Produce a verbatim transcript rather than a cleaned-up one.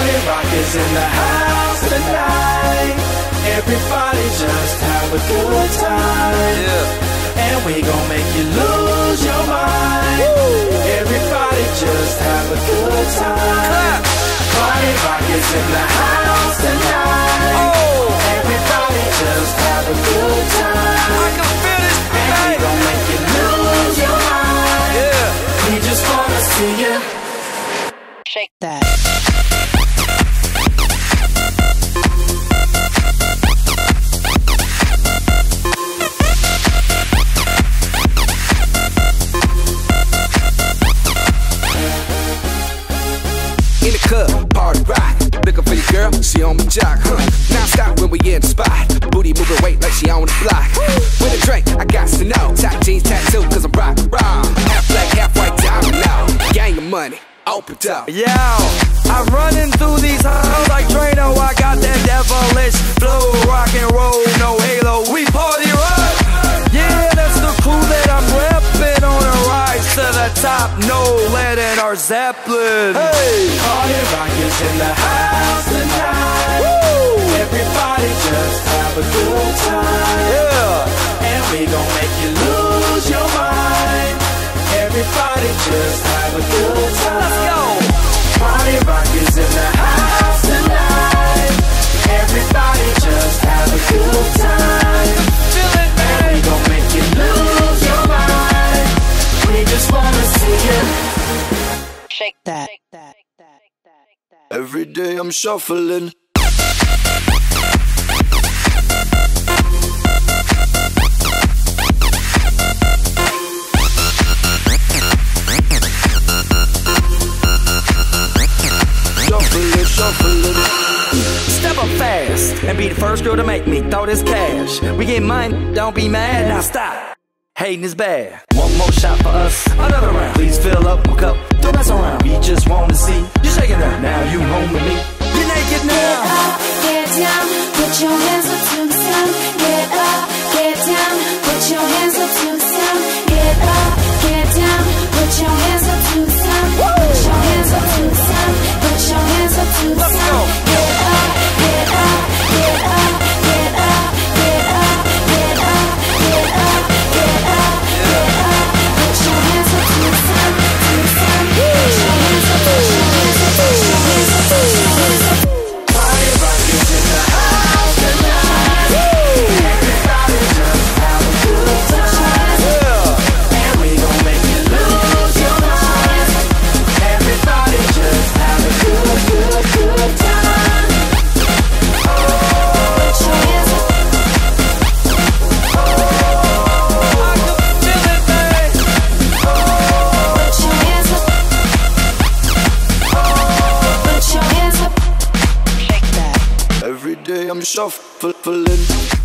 Party rock is in the house tonight. Everybody just have a good time. Yeah. And we gon' make you lose your mind. Woo. Everybody just have a good time. Clap. Party rock is in the house tonight. Oh. Everybody just have a good time. I can feel this tonight. And we gon' make you lose your mind. Yeah. We just wanna see you shake that. In the club, party rock. Looking for your girl, she on my jock, huh? Now stop when we in the spot. Booty moving weight like she on the block. With a drink, I got to know. Tight jeans, tattoo, cause I'm rock, rock. Half black, half white, diamond now. Gang of money, open up. Yo, I'm running through these halls like Drano. I got that devilish flow, rock and roll, no halo. We party rock. Yeah, that's the crew that I'm reppin' on a rise to the top. No lead in our Zeppelin. Hey, party rock is in the house tonight. Woo! Everybody just have a good time. Yeah, and we gon' make you lose your mind. Everybody just have a good time. Let's go. Party rock is in the house tonight. Everybody just have a good time. Feel it, man. And we gon' make you lose your mind. We just wanna see you shake that. Every day I'm shuffling. Shuffling, shuffling. Step up fast and be the first girl to make me throw this cash. We get mine, don't be mad. Now stop. Hating is bad. One more shot for us, another round. Please fill up my cup, don't mess around. We just wanna see you shaking that. Now you home with me. You're naked now. Get up, get down, put your hands up to the sound. Get up, get down, put your hands up to the sound. Get up, get down, put your hands up to the sound. Put your hands up to the sound. Put your hands up to the sound. Get up, get up, get up, get up, get up, get up, get up, get up, get up. Put your hands up to the sound, to the sound. Put your hands up, put your hands up, put your hands up, put your hands up. Party rock is in the house tonight. Everybody just have a good time. Yeah. And we gon' make you lose your mind. Everybody just have a good, good, good time. Oh, put your hands up. I can feel it, man. Put your hands up. Put your hands up. Shake that. Every day I'm shuffling.